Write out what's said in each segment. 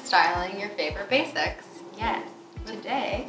styling your favorite basics. Yes, today.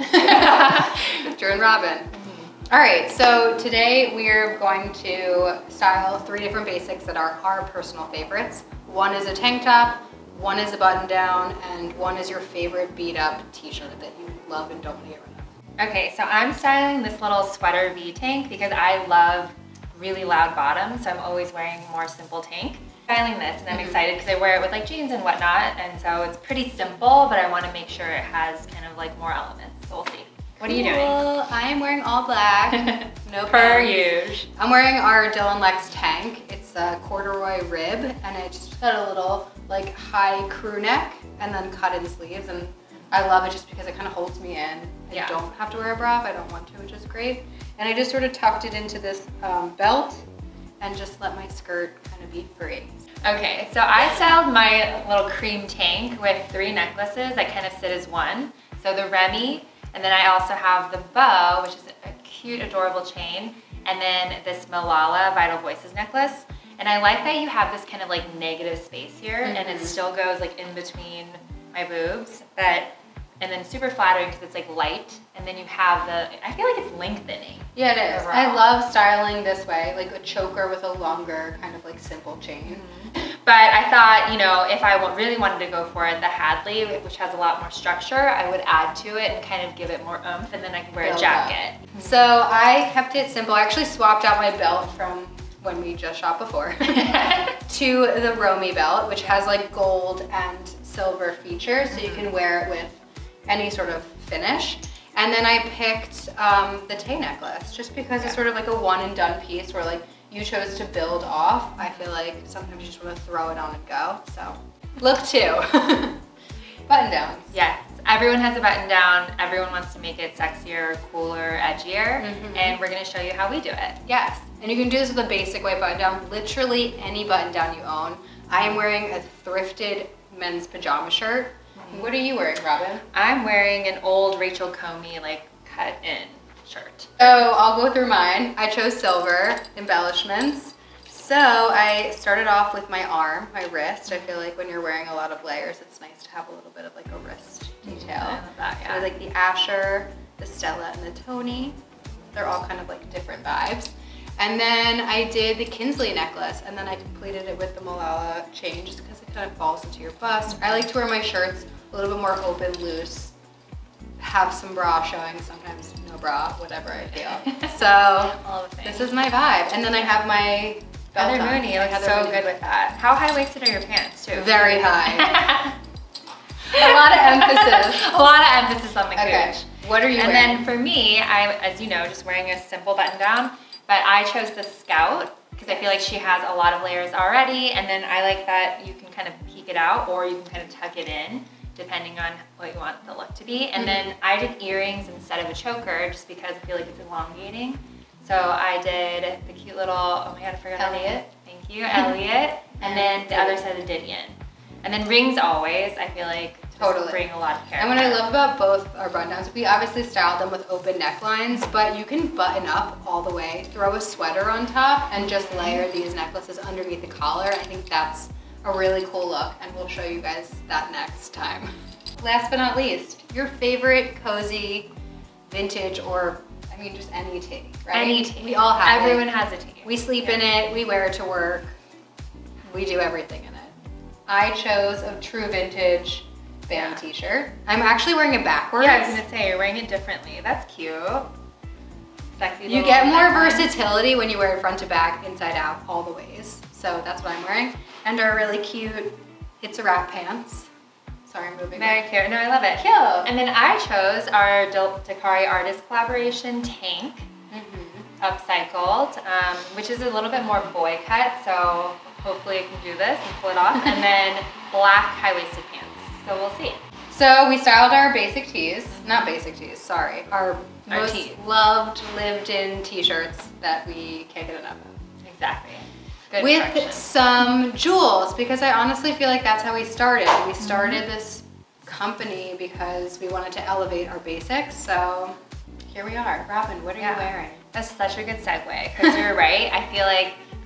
With Drew and Robin. All right, so today we're going to style 3 different basics that are our personal favorites. One is a tank top, one is a button down, and one is your favorite beat up t-shirt that you love and don't want to get rid of. Okay, so I'm styling this little sweater V-tank because I love really loud bottoms, so I'm always wearing more simple tank. Styling this, and I'm excited because I wear it with like jeans and whatnot, and so it's pretty simple, but I want to make sure it has kind of like more elements, so we'll see. What are you doing? I am wearing all black, no Per pants. usual. I'm wearing our Dylanlex tank. It's a corduroy rib, and it just got a little like high crew neck and then cut in sleeves, and I love it just because it kind of holds me in. I don't have to wear a bra if I don't want to, which is great. And I just sort of tucked it into this belt and just let my skirt kind of be free. Okay, so I styled my little cream tank with 3 necklaces that kind of sit as one. So the Remy, and then I also have the bow, which is a cute, adorable chain, and then this Malala Vital Voices necklace. And I like that you have this kind of like negative space here, and it still goes like in between my boobs, and then super flattering because it's like light, and then you have I feel like it's lengthening. Yeah, it is. Overall. I love styling this way, like a choker with a longer kind of like simple chain. But I thought, you know, if I really wanted to go for it, the Hadley, which has a lot more structure, I would add to it and kind of give it more oomph, and then I could wear a jacket. So I kept it simple. I actually swapped out my belt from when we just shot before to the Romy belt, which has like gold and silver features, so you can wear it with any sort of finish. And then I picked the Tay necklace, just because it's sort of like a one and done piece where like you chose to build off. I feel like sometimes you just want to throw it on and go. So look 2. Button downs. Yes, everyone has a button down. Everyone wants to make it sexier, cooler, edgier, and we're gonna show you how we do it. Yes, and you can do this with a basic white button down, literally any button down you own. I am wearing a thrifted men's pajama shirt. What are you wearing, Robin? I'm wearing an old Rachel Comey like cut in shirt. Oh, I'll go through mine. I chose silver embellishments. So I started off with my arm, my wrist. I feel like when you're wearing a lot of layers, it's nice to have a little bit of like a wrist detail. I love that, yeah. So like the Asher, the Stella, and the Tony. They're all kind of like different vibes. And then I did the Kinsley necklace, and then I completed it with the Malala chain just because it kind of falls into your bust. I like to wear my shirts a little bit more open, loose, have some bra showing, sometimes no bra, whatever I feel. So All the things. this is my vibe. And then I have my belt Heather on. Mooney looks Heather so Mooney. good with that. How high-waisted are your pants too? Very high. A lot of emphasis. A lot of emphasis on the Okay, cooch. what are you And wearing? then for me, I'm, as you know, just wearing a simple button down, but I chose the Scout because I feel like she has a lot of layers already, and then I like that you can kind of peek it out or you can kind of tuck it in depending on what you want the look to be. And then I did earrings instead of a choker just because I feel like it's elongating. So I did the cute little, oh my god, I forgot her name. Elliot. Thank you, Elliot. And then the other side of Didion. And then rings always, I feel like just bring a lot of character. And what I love about both our button downs, we obviously styled them with open necklines, but you can button up all the way, throw a sweater on top, and just layer these necklaces underneath the collar. I think that's a really cool look, and we'll show you guys that next time. Last but not least, your favorite cozy, vintage, or I mean just any tee, right? Any tee. We all have Everyone it. has a tee. We sleep in it, we wear it to work, we do everything in it. I chose a true vintage band t-shirt. I'm actually wearing it backwards. Yeah, I was gonna say, you're wearing it differently. That's cute. Sexy You get more versatility when you wear it front to back, inside out, all the ways. So that's what I'm wearing. And our really cute It's a Wrap pants. Sorry, I'm moving. Very cute. No, I love it. Cute. And then I chose our Dakari artist collaboration tank, upcycled, which is a little bit more boy cut. So hopefully I can do this and pull it off. And then black high-waisted pants. So we'll see. So we styled our basic tees, not basic tees, sorry. Our most tees. loved, lived-in t-shirts that we can't get enough of. Exactly. Good With direction. some jewels, because I honestly feel like that's how we started. We started this company because we wanted to elevate our basics, so here we are. Robin, what are you wearing? That's such a good segue, because you're right. I feel like for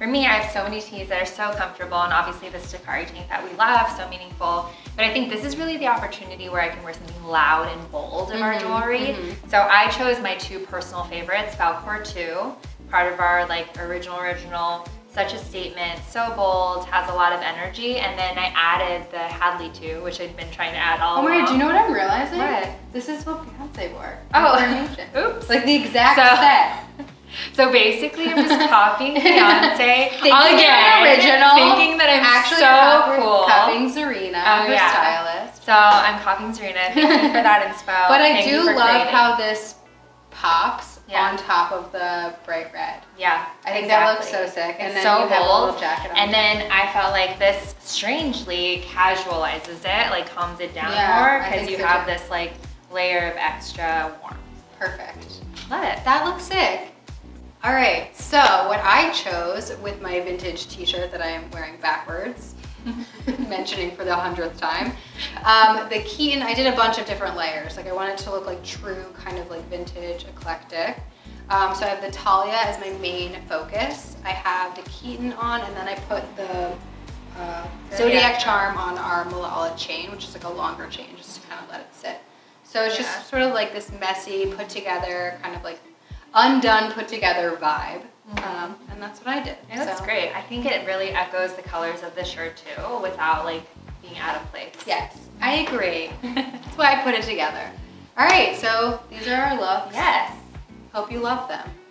For me, I have so many tees that are so comfortable, and obviously the Stakari tank that we love, so meaningful. But I think this is really the opportunity where I can wear something loud and bold in our jewelry. So I chose my 2 personal favorites, Falcor 2, part of our like original, such a statement, so bold, has a lot of energy, and then I added the Hadley 2, which I'd been trying to add all along. Oh my God, do you know what I'm realizing? What? This is what Beyonce wore. Oh, oops. Like the exact set. So basically, I'm just copying Beyonce again, original, thinking that I'm actually so cool. Copying Serena, her stylist. So I'm copying Serena. Thank you for that inspo. But I do love how this pops Yeah. on top of the bright red. Yeah, I think that looks so sick. And It's then so you have a bold. little jacket on. And then I felt like this strangely casualizes it, like calms it down Yeah, more I because think you so have too. this like layer of extra warmth. Perfect. Love it. That looks sick. All right, so what I chose with my vintage t-shirt that I am wearing backwards, mentioning for the 100th time, the Keaton, I did a bunch of different layers. Like I wanted to look like true kind of like vintage, eclectic. So I have the Talia as my main focus. I have the Keaton on, and then I put the Zodiac charm on our Malala chain, which is like a longer chain, just to kind of let it sit. So it's just sort of like this messy, put together, kind of like undone, put together vibe. And that's what I did. It looks great. I think it really echoes the colors of the shirt too, without like being out of place. Yes, I agree. That's why I put it together. All right, so these are our looks. Yes. Hope you love them.